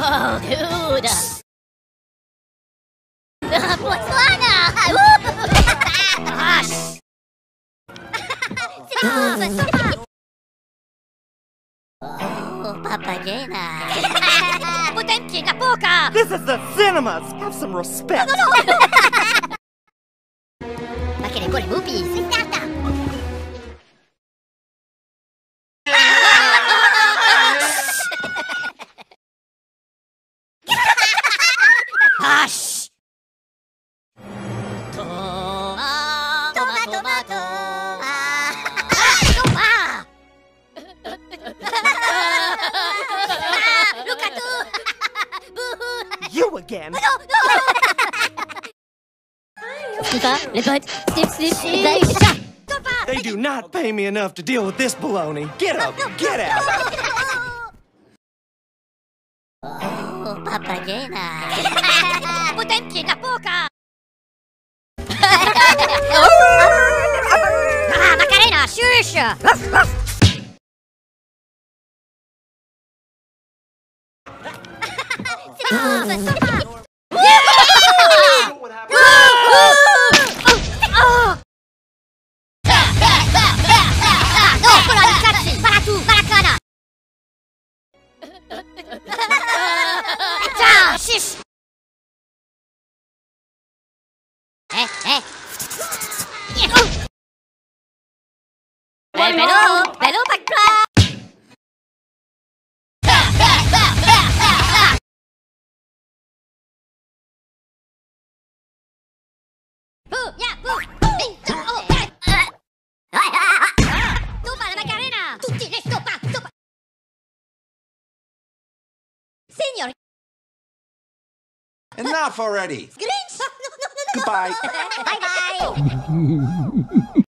Oh, dude! Botswana! Hush! Oh, Papagena! Potemkin na poka! This is the cinemas! Have some respect! Makinikori movies! Hush! Tomato! Look at you! You again! They do not pay me enough to deal with this baloney. Get up! Get out! Oh, Papagena! Potemkin na poka! Macarena, shush! Shish! Bello, Bagpla! Toma la Macarena! Tutti le stoppa! Signor! Enough already! Grinch! Goodbye! Bye-bye!